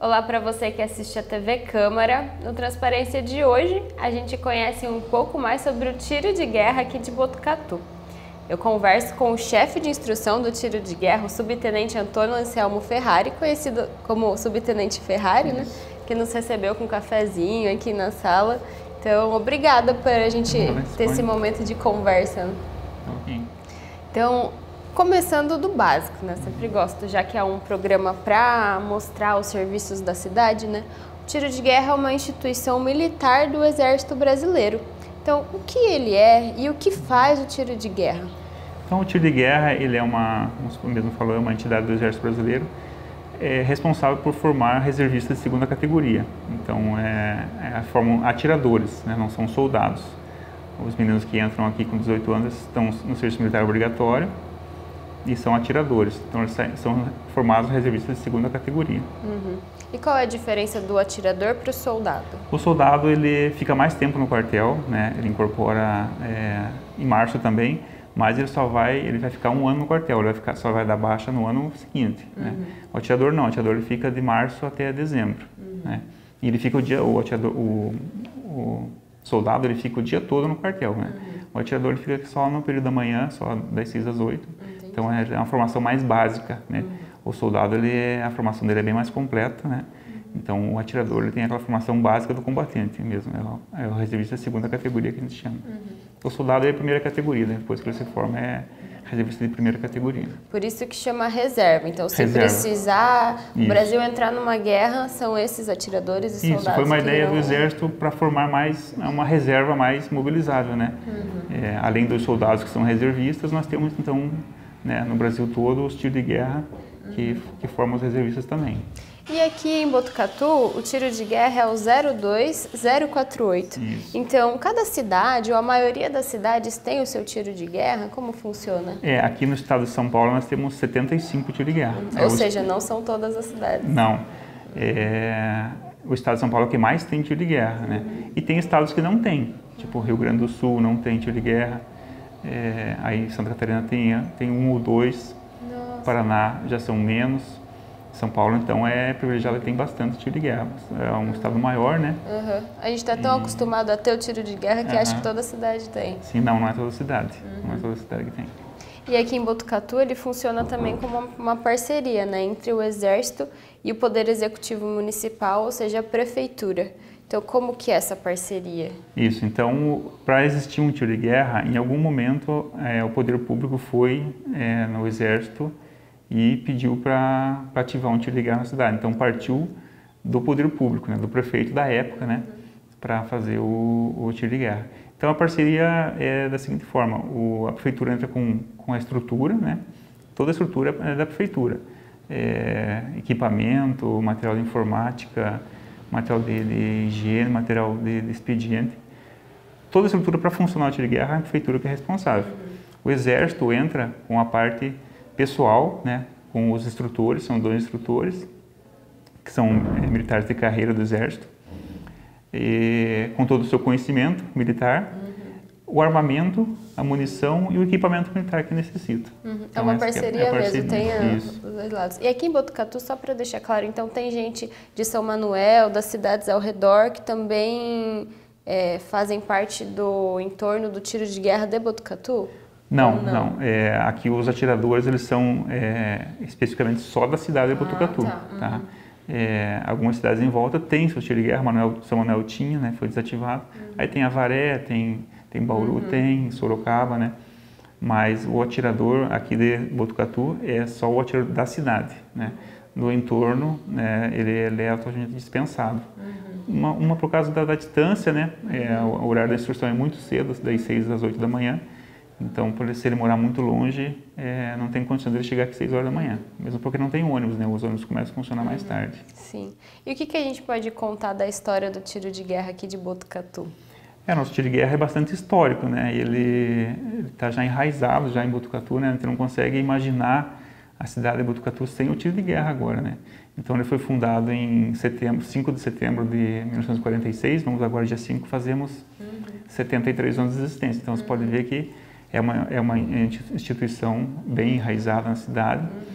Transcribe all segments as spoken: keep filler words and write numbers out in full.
Olá para você que assiste a T V Câmara. No Transparência de hoje, a gente conhece um pouco mais sobre o tiro de guerra aqui de Botucatu. Eu converso com o chefe de instrução do tiro de guerra, o subtenente Antônio Anselmo Ferrari, conhecido como subtenente Ferrari, né? Que nos recebeu com um cafezinho aqui na sala. Então, obrigada por a gente ter esse momento de conversa. Okay. Então, começando do básico, né? Sempre gosto, já que é um programa para mostrar os serviços da cidade, né? O tiro de guerra é uma instituição militar do Exército Brasileiro. Então, o que ele é e o que faz o tiro de guerra? Então, o tiro de guerra, ele é uma, como mesmo falou, é uma entidade do Exército Brasileiro, é responsável por formar reservistas de segunda categoria. Então, é, é, formam atiradores, né? Não são soldados. Os meninos que entram aqui com dezoito anos estão no serviço militar obrigatório e são atiradores. Então, eles são formados reservistas de segunda categoria. Uhum. E qual é a diferença do atirador para o soldado? O soldado, ele fica mais tempo no quartel, né? Ele incorpora é, em março também, mas ele só vai, ele vai ficar um ano no quartel, ele vai ficar, só vai dar baixa no ano seguinte. Uhum. Né? O atirador não, o atirador ele fica de março até dezembro. Uhum. Né? E ele fica o dia, o atirador, o, o soldado ele fica o dia todo no quartel. Né? Uhum. O atirador ele fica só no período da manhã, só das seis às oito. Entendi. Então é uma formação mais básica. Né? Uhum. O soldado, ele é, a formação dele é bem mais completa, né? Uhum. Então o atirador ele tem aquela formação básica do combatente mesmo, é o reservista de segunda categoria que a gente chama. Uhum. O soldado é a primeira categoria, né? Depois que ele se forma é reservista de primeira categoria. Por isso que chama reserva. Então, se reserva. precisar Isso. o Brasil entrar numa guerra, são esses atiradores e soldados. Isso, foi uma ideia não... do Exército para formar mais uma reserva mais mobilizável, né? Uhum. É, além dos soldados que são reservistas, nós temos então, né, no Brasil todo os tiros de guerra que, uhum. que formam os reservistas também. E aqui em Botucatu, o tiro de guerra é o zero dois zero quatro oito. Isso. Então, cada cidade, ou a maioria das cidades, tem o seu tiro de guerra? Como funciona? É, aqui no estado de São Paulo nós temos setenta e cinco tiros de guerra. Ou é seja, o... não são todas as cidades. Não. É... O estado de São Paulo é o que mais tem tiro de guerra, né? Uhum. E tem estados que não tem. Tipo, Rio Grande do Sul não tem tiro de guerra. É... Aí Santa Catarina tem, tem um ou dois. Nossa. Paraná já são menos. São Paulo, então, é privilegiado e tem bastante tiro de guerra. É um estado maior, né? Uhum. A gente está tão e... acostumado a ter o tiro de guerra que uhum. acha que toda cidade tem. Sim, não, não é toda cidade. Uhum. Não é toda cidade que tem. E aqui em Botucatu, ele funciona também como uma, uma parceria, né? Entre o Exército e o Poder Executivo Municipal, ou seja, a Prefeitura. Então, como que é essa parceria? Isso, então, para existir um tiro de guerra, em algum momento, é, o Poder Público foi é, no Exército e pediu para ativar um tiro de guerra na cidade. Então partiu do poder público, né, do prefeito da época, né, para fazer o, o tiro de guerra. Então a parceria é da seguinte forma: o, a prefeitura entra com, com a estrutura, né, toda a estrutura é da prefeitura, é, equipamento, material de informática, material de, de higiene, material de, de expediente, toda a estrutura para funcionar o tiro de guerra é a prefeitura que é responsável. O Exército entra com a parte pessoal, né, com os instrutores, são dois instrutores, que são é, militares de carreira do Exército, e, com todo o seu conhecimento militar, uhum. o armamento, a munição e o equipamento militar que necessita. Uhum. Então, é uma parceria, é, é parceria mesmo, tem a, os dois lados. E aqui em Botucatu, só para deixar claro, então tem gente de São Manuel, das cidades ao redor, que também é, fazem parte do entorno do tiro de guerra de Botucatu? Não, não. não. É, aqui os atiradores eles são é, especificamente só da cidade de Botucatu. Ah, tá. Uhum. Tá? É, algumas cidades em volta têm seu tiro de guerra, Manuel, São Manuel tinha, né, foi desativado. Uhum. Aí tem Avaré, tem, tem Bauru, uhum. tem Sorocaba, né? Mas o atirador aqui de Botucatu é só o atirador da cidade, né? No entorno, né, ele, ele é totalmente dispensado. Uhum. Uma, uma por causa da, da distância, né? É, o, o horário da instrução é muito cedo, das seis às oito da manhã. Então, por se ele morar muito longe, é, não tem condição de ele chegar aqui às seis horas da manhã. Mesmo porque não tem ônibus, né? Os ônibus começam a funcionar uhum. mais tarde. Sim. E o que, que a gente pode contar da história do tiro de guerra aqui de Botucatu? É, nosso tiro de guerra é bastante histórico, né? Ele está já enraizado já em Botucatu, né? A gente não consegue imaginar a cidade de Botucatu sem o tiro de guerra agora, né? Então, ele foi fundado em setembro, cinco de setembro de mil novecentos e quarenta e seis. Vamos agora, dia cinco, fazemos uhum. setenta e três anos de existência. Então, uhum. você pode ver que é uma, é uma instituição bem enraizada na cidade. Uhum.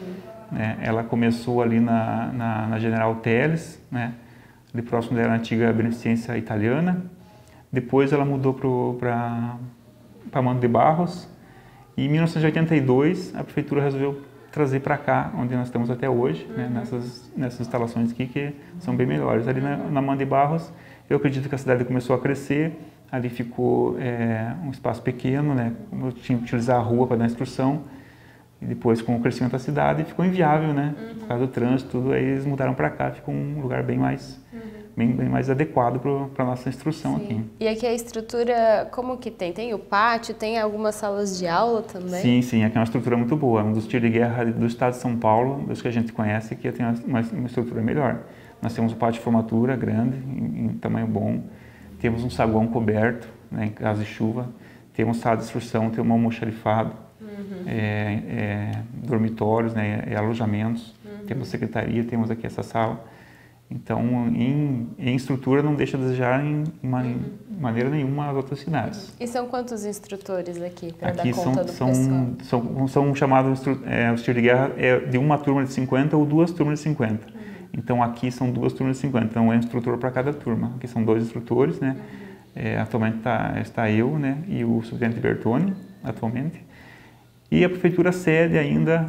né? Ela começou ali na, na, na General Teles, né? Ali próximo da antiga Beneficência Italiana. Depois ela mudou para para Mano de Barros. E em mil novecentos e oitenta e dois a prefeitura resolveu trazer para cá, onde nós estamos até hoje, uhum. né? nessas, nessas instalações aqui que são bem melhores. Ali na, na Mano de Barros, eu acredito que a cidade começou a crescer. Ali ficou é, um espaço pequeno, né? Eu tinha que utilizar a rua para dar instrução. E depois, com o crescimento da cidade, ficou inviável, né? Uhum. Por causa do trânsito, tudo, aí eles mudaram para cá, ficou um lugar bem mais, uhum. bem, bem mais adequado para a nossa instrução. Sim. Aqui. E aqui a estrutura, como que tem? Tem o pátio, tem algumas salas de aula também? Sim, sim, aqui é uma estrutura muito boa. Um dos tiros de guerra do estado de São Paulo, dos que a gente conhece, aqui tem uma, uma estrutura melhor. Nós temos o pátio de formatura grande, em, em tamanho bom. Temos um saguão coberto, né, em caso de chuva. Temos sala de instrução, temos um almoxarifado, uhum. é, é, dormitórios, né, é, alojamentos. Uhum. Temos secretaria, temos aqui essa sala. Então, em, em estrutura, não deixa a desejar em, em uhum. maneira nenhuma as outras cidades. E são quantos instrutores aqui para dar aqui conta são, do são, pessoal? São, são chamados, é, os tiros de guerra é de uma turma de cinquenta ou duas turmas de cinquenta. Uhum. Então, aqui são duas turmas de cinquenta, então é um instrutor para cada turma. Aqui são dois instrutores, né? Uhum. É, atualmente tá, está eu, né, e o subtenente Bertoni, atualmente. E a prefeitura cede ainda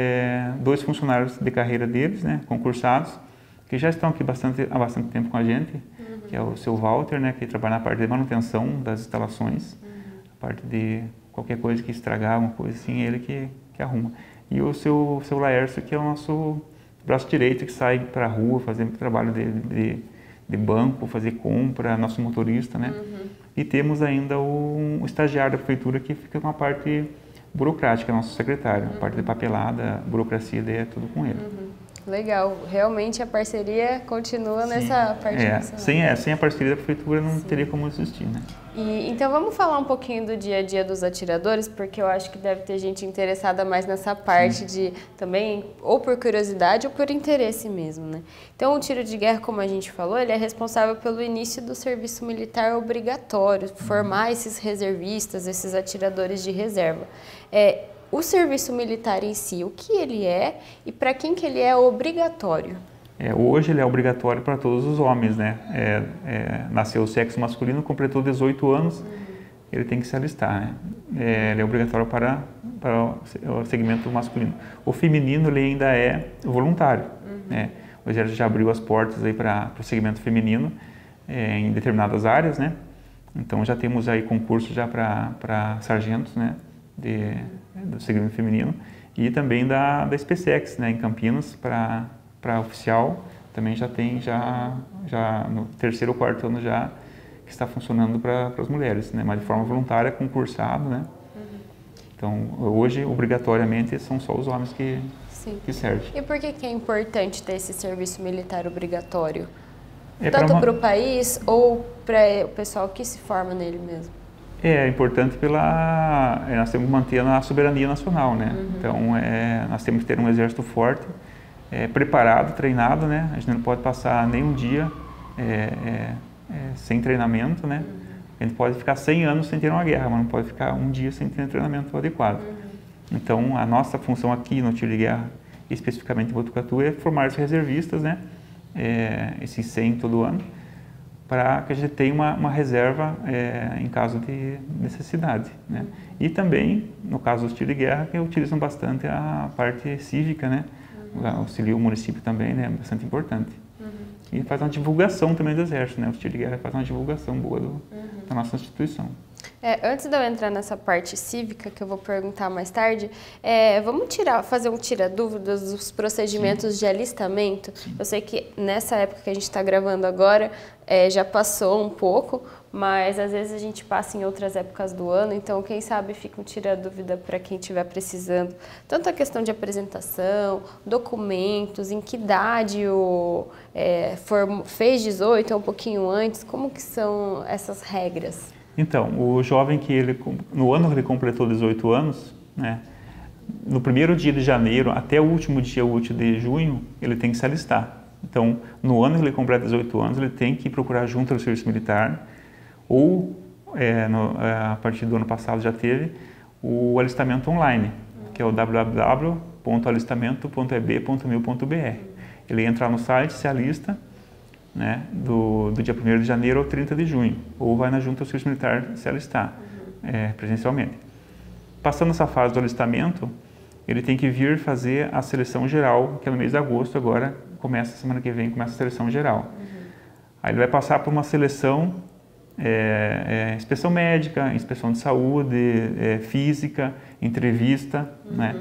é, dois funcionários de carreira deles, né, concursados, que já estão aqui bastante, há bastante tempo com a gente, uhum. que é o seu Walter, né, que trabalha na parte de manutenção das instalações, uhum. a parte de qualquer coisa que estragar, uma coisa assim, ele que, que arruma. E o seu, seu Laércio, que é o nosso braço direito, que sai para a rua, fazendo trabalho de, de de banco, fazer compra, nosso motorista, né? Uhum. E temos ainda o, o estagiário da prefeitura que fica com a parte burocrática, nosso secretário, uhum. a parte de papelada, burocracia, daí é tudo com ele. Uhum. Legal, realmente a parceria continua Sim. nessa parte é, nacional. Sem, é, sem a parceria da prefeitura não Sim. teria como existir, né? E, então vamos falar um pouquinho do dia a dia dos atiradores, porque eu acho que deve ter gente interessada mais nessa parte Sim. de também, ou por curiosidade ou por interesse mesmo, né? Então o tiro de guerra, como a gente falou, ele é responsável pelo início do serviço militar obrigatório, formar uhum. esses reservistas, esses atiradores de reserva. É, o serviço militar em si, o que ele é e para quem que ele é obrigatório? É, hoje ele é obrigatório para todos os homens, né? É, é, nasceu o sexo masculino, completou dezoito anos, uhum. ele tem que se alistar, né? É, ele é obrigatório para, para o segmento masculino. O feminino ele ainda é voluntário, uhum. né? O Exército já abriu as portas aí para, para o segmento feminino é, em determinadas áreas, né? Então já temos aí concurso já para, para sargentos, né? De, do segmento feminino e também da, da SpaceX, né? Em Campinas para para oficial, também já tem, já, já no terceiro ou quarto ano já, que está funcionando para as mulheres, né? Mas de forma voluntária, concursado, né? Uhum. Então, hoje, obrigatoriamente, são só os homens que, que servem. E por que, que é importante ter esse serviço militar obrigatório? É Tanto para uma... o país ou para o pessoal que se forma nele mesmo? É importante pela... É, nós temos que manter a soberania nacional, né? Uhum. Então, é, nós temos que ter um exército forte, É, preparado, treinado, né? A gente não pode passar nem um dia é, é, é, sem treinamento, né? Uhum. A gente pode ficar cem anos sem ter uma guerra, mas não pode ficar um dia sem ter um treinamento adequado. Uhum. Então, a nossa função aqui no tiro de guerra, especificamente em Botucatu, é formar os reservistas, né? É, esses cem todo ano, para que a gente tenha uma, uma reserva é, em caso de necessidade, né? Uhum. E também, no caso dos tiros de guerra, que utilizam bastante a parte cívica, né? Auxilia o município também, né? Bastante importante. Uhum. E faz uma divulgação também do Exército, né? O tiro de guerra faz uma divulgação boa do, uhum. da nossa instituição. É, antes de eu entrar nessa parte cívica, que eu vou perguntar mais tarde, é, vamos tirar, fazer um tira-dúvidas dos procedimentos Sim. de alistamento? Sim. Eu sei que nessa época que a gente está gravando agora, é, já passou um pouco, mas às vezes a gente passa em outras épocas do ano, então quem sabe fica um tira-dúvida para quem estiver precisando. Tanto a questão de apresentação, documentos, em que idade o, é, for, fez dezoito ou um pouquinho antes, como que são essas regras? Então, o jovem que ele, no ano que ele completou dezoito anos, né, no primeiro dia de janeiro até o último dia útil de junho, ele tem que se alistar. Então, no ano que ele completa dezoito anos, ele tem que procurar junto ao serviço militar, ou é, no, a partir do ano passado já teve o alistamento online, que é o w w w ponto alistamento ponto e b ponto mil ponto b r. Ele entra no site, se alista, né, do, do dia primeiro de janeiro ao trinta de junho, ou vai na junta do serviço militar se alistar, uhum. é, presencialmente. Passando essa fase do alistamento, ele tem que vir fazer a seleção geral, que é no mês de agosto, agora começa, semana que vem, começa a seleção geral. Uhum. Aí ele vai passar por uma seleção, é, é, inspeção médica, inspeção de saúde, é, física, entrevista, uhum. né?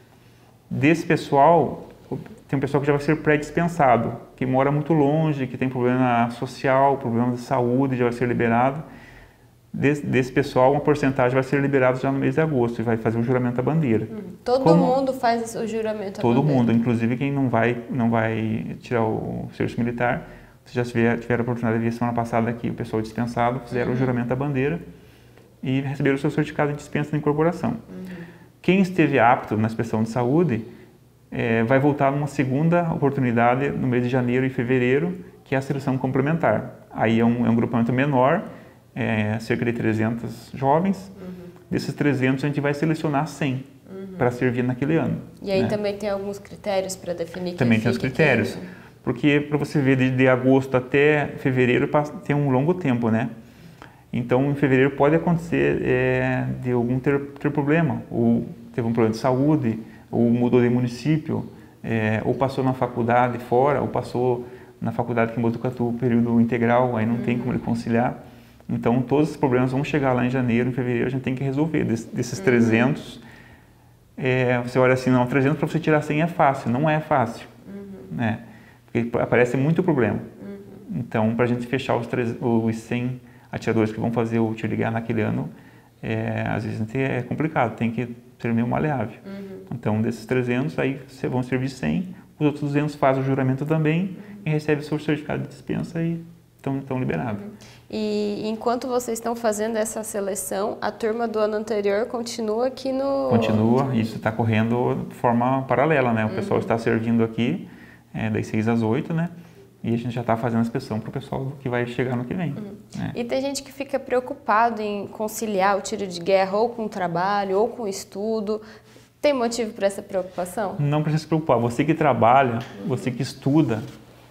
Desse pessoal, tem um pessoal que já vai ser pré-dispensado, que mora muito longe, que tem problema social, problema de saúde, já vai ser liberado. Desse, desse pessoal, uma porcentagem vai ser liberada já no mês de agosto e vai fazer o juramento à bandeira. Hum, todo Como, mundo faz o juramento à todo bandeira? Todo mundo, inclusive quem não vai, não vai tirar o serviço militar. Vocês já tiveram, tiveram a oportunidade de ver semana passada aqui, o pessoal dispensado, fizeram uhum. o juramento à bandeira e receberam o seu certificado de dispensa de incorporação. Uhum. Quem esteve apto na inspeção de saúde, é, vai voltar numa segunda oportunidade no mês de janeiro e fevereiro, que é a seleção complementar. Aí é um, é um grupamento menor, é, cerca de trezentos jovens. Uhum. Desses trezentos a gente vai selecionar cem uhum. para servir naquele ano. E aí né? também tem alguns critérios para definir quem Também fica tem os critérios. Quem... Porque para você ver de, de agosto até fevereiro tem um longo tempo, né? Então em fevereiro pode acontecer é, de algum ter, ter problema, ou teve um problema de saúde, ou mudou de município, é, ou passou na faculdade fora, ou passou na faculdade aqui em Botucatu, período integral, aí não uhum. tem como ele conciliar. Então todos os problemas vão chegar lá em janeiro, em fevereiro a gente tem que resolver. Des, desses uhum. trezentos, é, você olha assim, não, trezentos para você tirar cem é fácil, não é fácil, uhum. né? Porque aparece muito problema. Uhum. Então, para a gente fechar os, treze, os cem atiradores que vão fazer o tiro de guerra naquele ano, é, às vezes é complicado, tem que ser meio maleável. Uhum. Então, desses trezentos, aí vão servir cem, os outros duzentos fazem o juramento também uhum. e recebem o seu certificado de dispensa e estão liberados. Uhum. E enquanto vocês estão fazendo essa seleção, a turma do ano anterior continua aqui no... Continua, isso está correndo de forma paralela, né? O uhum. pessoal está servindo aqui, É, das seis às oito, né? E a gente já está fazendo a inspeção para o pessoal que vai chegar no que vem. Uhum. Né? E tem gente que fica preocupado em conciliar o tiro de guerra ou com o trabalho ou com o estudo. Tem motivo para essa preocupação? Não precisa se preocupar. Você que trabalha, uhum. você que estuda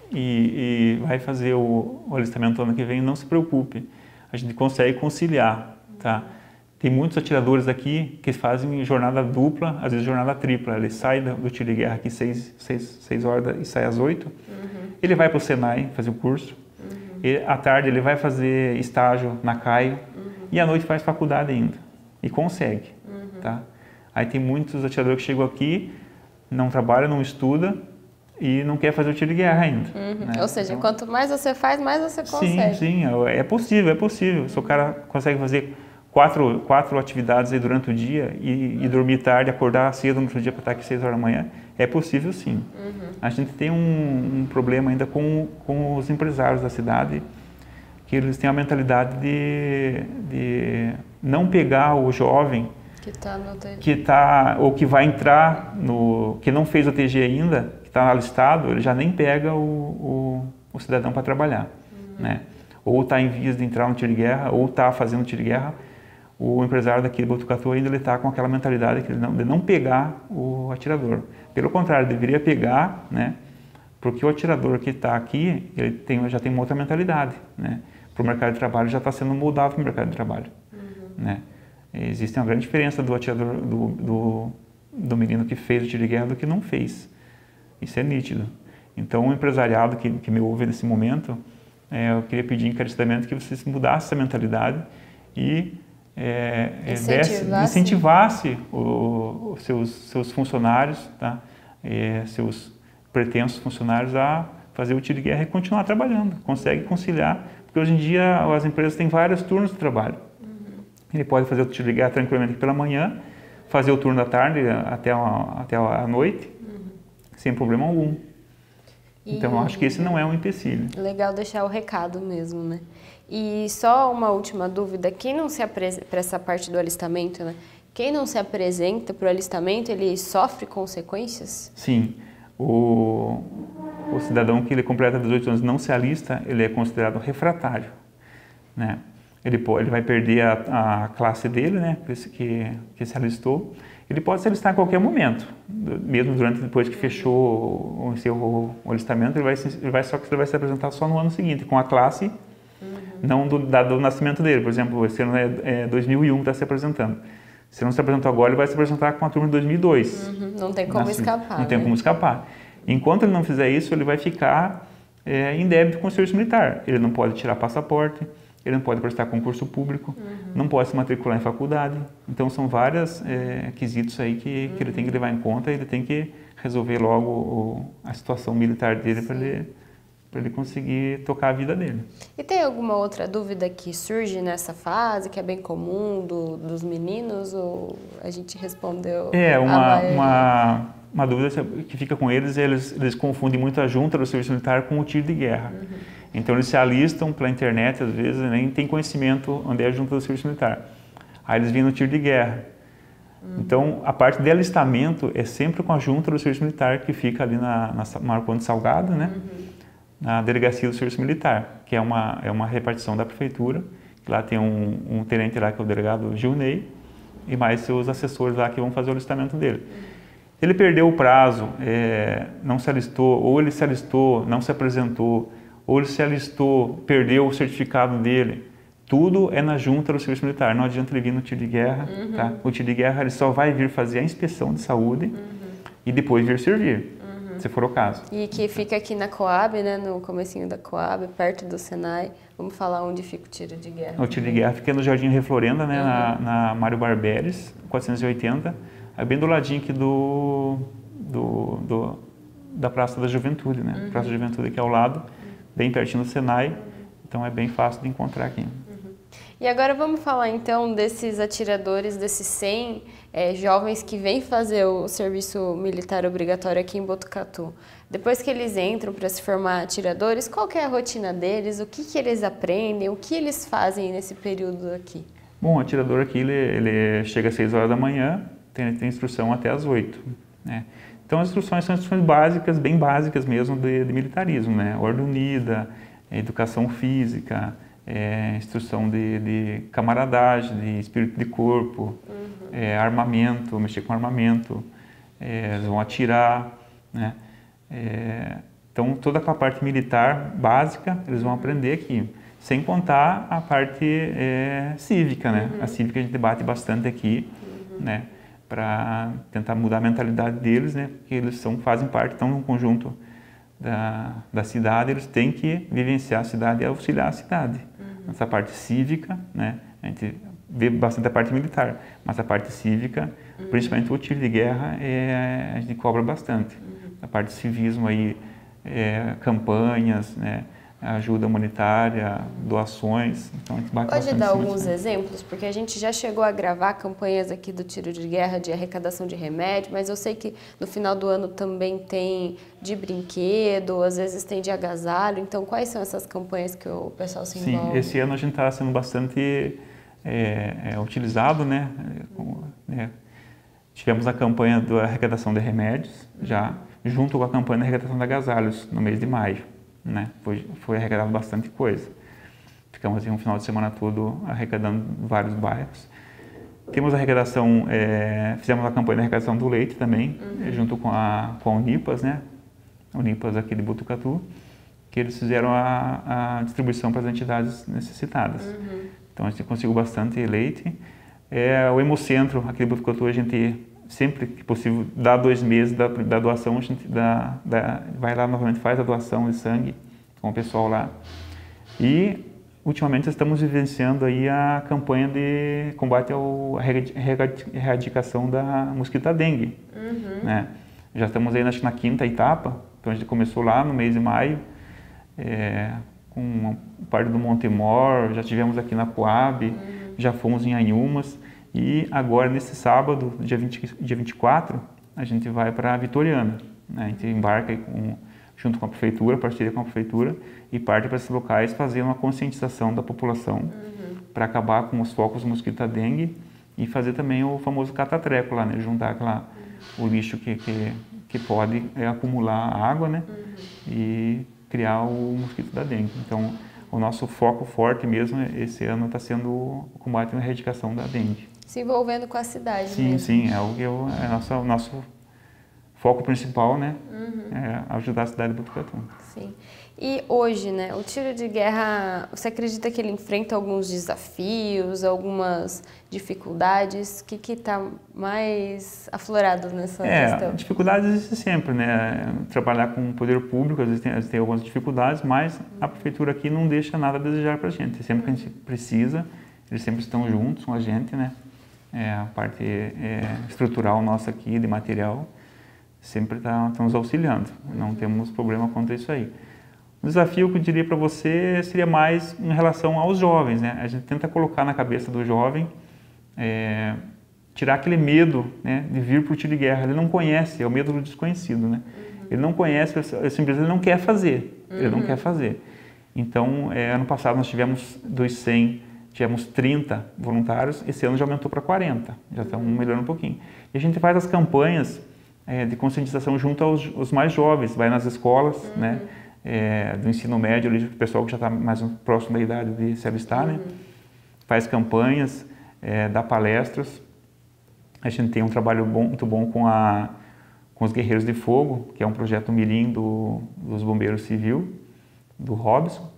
e, e vai fazer o, o alistamento ano que vem, não se preocupe. A gente consegue conciliar, tá? Tem muitos atiradores aqui que fazem jornada dupla, às vezes jornada tripla. Ele sai do tiro de guerra aqui seis, seis, seis horas e sai às oito. Uhum. Ele vai para o Senai fazer o curso. Uhum. E, à tarde ele vai fazer estágio na Caio. Uhum. E à noite faz faculdade ainda. E consegue. Uhum. Tá? Aí tem muitos atiradores que chegam aqui, não trabalham, não estudam e não quer fazer o tiro de guerra ainda. Uhum. Né? Ou seja, então, quanto mais você faz, mais você consegue. Sim, sim. É possível, é possível. Se o cara consegue fazer Quatro, quatro atividades aí durante o dia e, e dormir tarde, acordar cedo no outro dia para estar aqui seis horas da manhã, é possível sim. Uhum. A gente tem um, um problema ainda com, com os empresários da cidade, que eles têm a mentalidade de, de não pegar o jovem que está no que tá, ou que vai entrar, no, que não fez o T G ainda, que está alistado, ele já nem pega o, o, o cidadão para trabalhar. Uhum. Né? Ou está em vias de entrar no tiro de guerra, ou está fazendo tiro de guerra. O empresário daqui de Botucatu ainda está com aquela mentalidade que ele não, de não pegar o atirador. Pelo contrário, deveria pegar, né? Porque o atirador que está aqui, ele tem, já tem uma outra mentalidade, né? Para o mercado de trabalho, já está sendo moldado para o mercado de trabalho. Uhum. Né? Existe uma grande diferença do atirador, do, do, do menino que fez o tiro de guerra do que não fez. Isso é nítido. Então, o empresariado que, que me ouve nesse momento, é, eu queria pedir encarecidamente que vocês mudassem essa mentalidade e É, incentivasse, desse, incentivasse o, os seus, seus funcionários, tá? é, seus pretensos funcionários a fazer o tiro de guerra e continuar trabalhando. Consegue conciliar, porque hoje em dia as empresas têm vários turnos de trabalho. Uhum. Ele pode fazer o tiro de guerra tranquilamente pela manhã, fazer o turno da tarde até a, até a noite, uhum. sem problema algum. E, então, eu acho que esse não é um empecilho. Legal deixar o recado mesmo, né? E só uma última dúvida, quem não se apresenta, para essa parte do alistamento, né? Quem não se apresenta para o alistamento, ele sofre consequências? Sim. O, o cidadão que ele completa dezoito anos não se alista, ele é considerado refratário, né? ele, pode, ele vai perder a, a classe dele, né, que, que se alistou. Ele pode se alistar a qualquer momento, mesmo durante, depois que fechou ou encerrou o alistamento, ele vai, ele vai, só que ele vai se apresentar só no ano seguinte, com a classe, uhum. não do, da, do nascimento dele. Por exemplo, esse ano é, é dois mil e um que está se apresentando. Se não se apresentou agora, ele vai se apresentar com a turma de dois mil e dois. Uhum. Não tem como Nasce, escapar. Não tem né? como escapar. Enquanto ele não fizer isso, ele vai ficar é, em débito com o serviço militar. Ele não pode tirar passaporte, ele não pode prestar concurso público, uhum. não pode se matricular em faculdade. Então, são vários é, quesitos aí que, uhum. que ele tem que levar em conta e ele tem que resolver logo o, a situação militar dele para ele, para ele conseguir tocar a vida dele. E tem alguma outra dúvida que surge nessa fase, que é bem comum do, dos meninos, ou a gente respondeu? É, uma, uma, uma dúvida que fica com eles, eles, eles confundem muito a junta do serviço militar com o tiro de guerra. Uhum. Então, eles se alistam pela internet, às vezes, nem tem conhecimento onde é a junta do serviço militar. Aí eles vêm no tiro de guerra. Uhum. Então, a parte de alistamento é sempre com a junta do serviço militar, que fica ali na, na Marcondes Salgado, né? Uhum. Na delegacia do serviço militar, que é uma, é uma repartição da prefeitura. Lá tem um, um tenente lá, que é o delegado Gilney, e mais seus assessores lá que vão fazer o alistamento dele. Uhum. Ele perdeu o prazo, é, não se alistou, ou ele se alistou, não se apresentou, ou ele se alistou, perdeu o certificado dele, tudo é na junta do serviço militar. Não adianta ele vir no tiro de guerra, uhum. tá? O tiro de guerra ele só vai vir fazer a inspeção de saúde uhum. e depois vir servir, uhum. se for o caso. E que fica aqui na Coab, né, no comecinho da Coab, perto do Senai. Vamos falar onde fica o tiro de guerra. O tiro de guerra fica no Jardim Reflorenda, né, uhum. na, na Mário Barberes, quatrocentos e oitenta, é bem do ladinho aqui do, do, do, da Praça da Juventude, né? Uhum. Praça da Juventude aqui ao lado, bem pertinho do Senai, então é bem fácil de encontrar aqui. Uhum. E agora vamos falar então desses atiradores, desses cem é, jovens que vêm fazer o serviço militar obrigatório aqui em Botucatu. Depois que eles entram para se formar atiradores, qual que é a rotina deles, o que, que eles aprendem, o que eles fazem nesse período aqui? Bom, o atirador aqui ele, ele chega às seis horas da manhã, tem, tem instrução até às oito, né? Então, as instruções são instruções básicas, bem básicas mesmo de, de militarismo, né? Ordem unida, educação física, é, instrução de, de camaradagem, de espírito de corpo, uhum. é, armamento, mexer com armamento, é, eles vão atirar, né? É, então, toda aquela parte militar básica eles vão aprender aqui, sem contar a parte é, cívica, né? Uhum. A cívica a gente debate bastante aqui, uhum. né? Para tentar mudar a mentalidade deles, né? Porque eles são, fazem parte, estão num conjunto da, da cidade, eles têm que vivenciar a cidade e auxiliar a cidade. Uhum. Essa parte cívica, né? A gente vê bastante a parte militar, mas a parte cívica, uhum. principalmente o tiro de guerra, é, a gente cobra bastante. Uhum. A parte de civismo aí, é, campanhas, né? Ajuda humanitária, doações. Então a gente bate Pode dar alguns disso. exemplos? Porque a gente já chegou a gravar campanhas aqui do tiro de guerra de arrecadação de remédio, mas eu sei que no final do ano também tem de brinquedo, às vezes tem de agasalho. Então, quais são essas campanhas que o pessoal se envolve? Sim, esse ano a gente está sendo bastante é, é, utilizado, né? É, tivemos a campanha da arrecadação de remédios, já junto com a campanha da arrecadação de agasalhos, no mês de maio. Né? Foi, foi arrecadado bastante coisa. Ficamos assim, um final de semana todo arrecadando vários bairros. Temos a arrecadação, é, fizemos a campanha de arrecadação do leite também, uhum. junto com a, com a Unipas, né? A Unipas aqui de Botucatu, que eles fizeram a, a distribuição para as entidades necessitadas. Uhum. Então a gente conseguiu bastante leite. É, o Hemocentro aqui de Botucatu, a gente sempre que possível dá dois meses da, da doação, a gente dá, dá, vai lá novamente, faz a doação de sangue com o pessoal lá. E ultimamente estamos vivenciando aí a campanha de combate à erradicação da mosquita dengue. Uhum. Né? Já estamos aí acho, na quinta etapa, então a gente começou lá no mês de maio, é, com uma parte do Montemor, já tivemos aqui na Coab, uhum. já fomos em Anhumas. E agora, nesse sábado, dia, vinte, dia vinte e quatro, a gente vai para a Vitoriana. Né? A gente embarca aí com, junto com a prefeitura, parceria com a prefeitura, e parte para esses locais fazer uma conscientização da população uhum. para acabar com os focos do mosquito da dengue e fazer também o famoso catatreco lá, né? Juntar aquela, uhum. o lixo que, que, que pode é, acumular água, né? Uhum. E criar o mosquito da dengue. Então, o nosso foco forte mesmo esse ano está sendo o combate na erradicação da dengue. Se envolvendo com a cidade sim, mesmo. Sim, sim, é o que eu, é nosso, o nosso foco principal, né? Uhum. É ajudar a cidade de Botucatu. Sim. E hoje, né, o tiro de guerra, você acredita que ele enfrenta alguns desafios, algumas dificuldades? O que que está mais aflorado nessa é, questão? Dificuldades existem sempre, né? Trabalhar com o poder público, às vezes tem, às vezes tem algumas dificuldades, mas a prefeitura aqui não deixa nada a desejar para a gente. Sempre que a gente precisa, eles sempre estão juntos com a gente, né? É, a parte é, estrutural nossa aqui, de material, sempre está tá nos auxiliando. Não temos problema quanto a isso aí. O desafio que eu diria para você seria mais em relação aos jovens, né? A gente tenta colocar na cabeça do jovem, é, tirar aquele medo, né, de vir para o tiro de guerra. Ele não conhece, é o medo do desconhecido, né? Uhum. Ele não conhece, simplesmente ele não quer fazer, uhum. ele não quer fazer. Então, é, ano passado nós tivemos dos cem, tivemos trinta voluntários, esse ano já aumentou para quarenta, já estamos melhorando um pouquinho. E a gente faz as campanhas é, de conscientização junto aos, aos mais jovens, vai nas escolas, uhum. né? É, do ensino médio, ali, o pessoal que já está mais próximo da idade de se alistar, uhum. né? Faz campanhas, é, dá palestras. A gente tem um trabalho bom, muito bom com, a, com os Guerreiros de Fogo, que é um projeto mirim do, dos Bombeiros Civil, do Robson.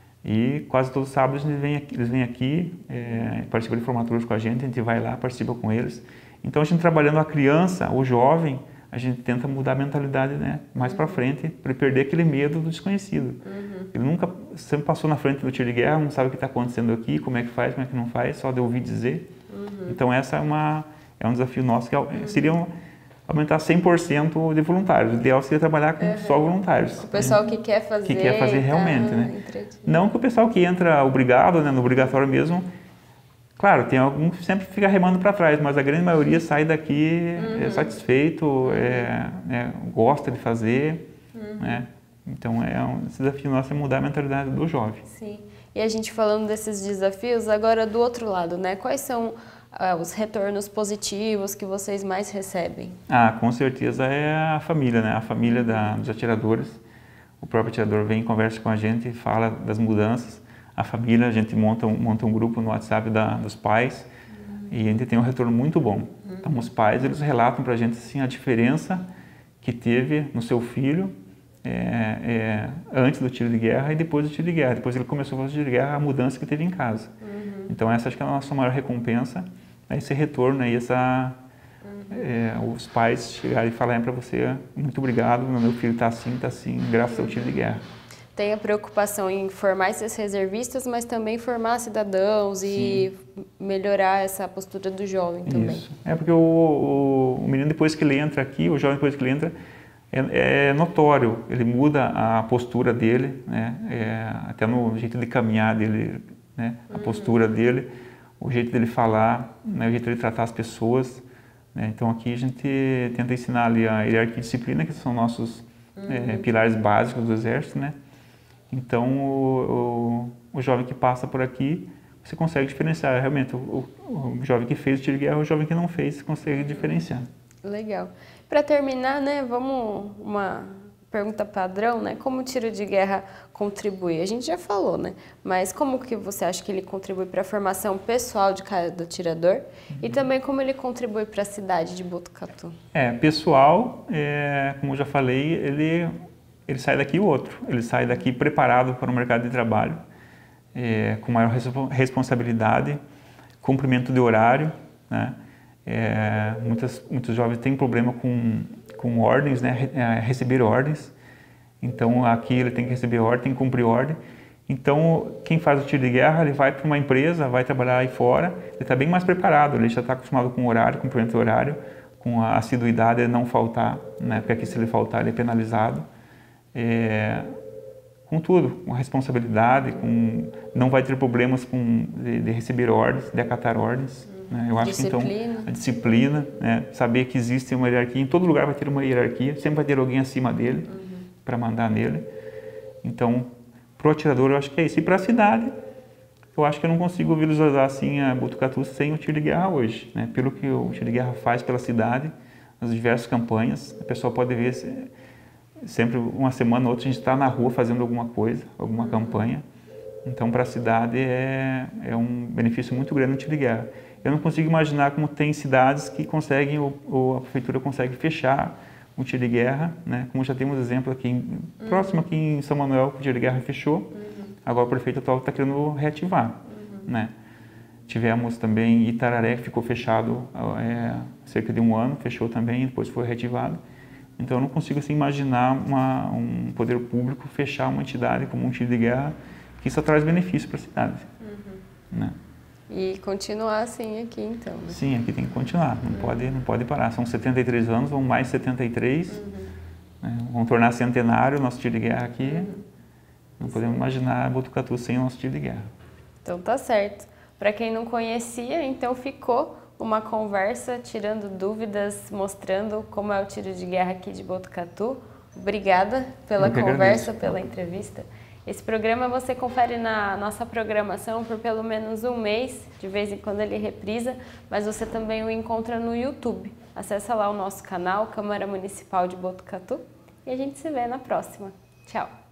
E quase todos os sábados eles vêm aqui, eles vêm aqui é, participam de formaturas com a gente, a gente vai lá, participa com eles. Então a gente trabalhando a criança, o jovem, a gente tenta mudar a mentalidade, né, mais uhum. para frente, para ele perder aquele medo do desconhecido. Uhum. Ele nunca, sempre passou na frente do tiro de guerra, não sabe o que está acontecendo aqui, como é que faz, como é que não faz, só de ouvir dizer. Uhum. Então essa é, uma, é um desafio nosso, que uhum. seria um, aumentar cem por cento de voluntários. O ideal seria trabalhar com uhum. só voluntários. O pessoal gente, que quer fazer. Que quer fazer realmente, tá né? entretido. Não que o pessoal que entra obrigado, né, no obrigatório mesmo. Claro, tem algum que sempre fica remando para trás, mas a grande maioria sai daqui uhum. é, satisfeito, é, é, gosta de fazer, uhum. né? Então, é um desafio nosso é mudar a mentalidade do jovem. Sim. E a gente falando desses desafios, agora do outro lado, né? Quais são ah, os retornos positivos que vocês mais recebem? Ah, com certeza é a família, né? A família da, dos atiradores. O próprio atirador vem, conversa com a gente, fala das mudanças. A família, a gente monta um, monta um grupo no WhatsApp da, dos pais uhum. e a gente tem um retorno muito bom. Uhum. Então, os pais, eles relatam para a gente assim, a diferença que teve no seu filho é, é, antes do tiro de guerra e depois do tiro de guerra. Depois ele começou a fazer o tiro de guerra, a mudança que teve em casa. Uhum. Então, essa acho que é a nossa maior recompensa, é esse retorno, aí, essa, uhum. é, os pais chegarem e falarem para você, muito obrigado, meu filho está assim, está assim, graças ao tiro de guerra. Tem a preocupação em formar esses reservistas, mas também formar cidadãos Sim. e melhorar essa postura do jovem também. Isso. É porque o, o, o menino, depois que ele entra aqui, o jovem depois que ele entra, é, é notório, ele muda a postura dele, né? É, até no jeito de caminhar dele, né? A uhum. postura dele, o jeito dele falar, né? O jeito dele tratar as pessoas. Né? Então aqui a gente tenta ensinar ali a hierarquia e disciplina, que são nossos uhum. é, pilares básicos do Exército, né? Então, o, o, o jovem que passa por aqui, você consegue diferenciar. Realmente, o, o, o jovem que fez o tiro de guerra e o jovem que não fez, você consegue diferenciar. Legal. Para terminar, né, vamos uma pergunta padrão, né? Como o tiro de guerra contribui? A gente já falou, né? Mas como que você acha que ele contribui para a formação pessoal de cada atirador uhum. e também como ele contribui para a cidade de Botucatu? É, pessoal, é, como eu já falei, ele... ele sai daqui o outro, ele sai daqui preparado para o mercado de trabalho, é, com maior responsabilidade, cumprimento de horário, né? É, muitas, muitos jovens têm problema com, com ordens, né? Receber ordens, então aqui ele tem que receber ordem, tem que cumprir ordem. Então quem faz o tiro de guerra, ele vai para uma empresa, vai trabalhar aí fora, ele está bem mais preparado, ele já está acostumado com o horário, cumprimento de horário, com a assiduidade de não faltar, né? Porque aqui se ele faltar ele é penalizado. É, com tudo, com responsabilidade, com, não vai ter problemas com, de, de receber ordens, de acatar ordens. Né? Eu acho disciplina. que então a disciplina, né? Saber que existe uma hierarquia, em todo lugar vai ter uma hierarquia, sempre vai ter alguém acima dele uhum. para mandar nele. Então, para o atirador eu acho que é isso. E para a cidade, eu acho que eu não consigo visualizar assim a Botucatu sem o tiro de guerra hoje. Né? Pelo que o tiro de guerra faz pela cidade, nas diversas campanhas, a pessoa pode ver... Se, sempre uma semana ou outra a gente está na rua fazendo alguma coisa, alguma uhum. campanha, Então, para a cidade é, é um benefício muito grande o tiro de guerra. Eu não consigo imaginar como tem cidades que conseguem, ou, ou a prefeitura consegue fechar o tiro de guerra, né? Como já temos exemplo aqui, em, uhum. próximo aqui em São Manuel, o tiro de guerra fechou, uhum. agora o prefeito atual está querendo reativar, uhum. né? Tivemos também Itararé, que ficou fechado é, cerca de um ano, fechou também, depois foi reativado. Então eu não consigo assim, imaginar uma, um poder público fechar uma entidade como um tiro de guerra, que isso traz benefício para a cidade. Uhum. Né? E continuar assim aqui então, né? Sim, aqui tem que continuar, não, uhum. pode, não pode parar. São setenta e três anos, vão mais setenta e três, uhum. né? Vão tornar centenário o nosso tiro de guerra aqui. Uhum. Não podemos Sim. imaginar Botucatu sem o nosso tiro de guerra. Então tá certo. Para quem não conhecia, então ficou uma conversa, tirando dúvidas, mostrando como é o tiro de guerra aqui de Botucatu. Obrigada pela conversa, pela entrevista. Esse programa você confere na nossa programação por pelo menos um mês, de vez em quando ele reprisa, mas você também o encontra no YouTube. Acesse lá o nosso canal, Câmara Municipal de Botucatu, e a gente se vê na próxima. Tchau!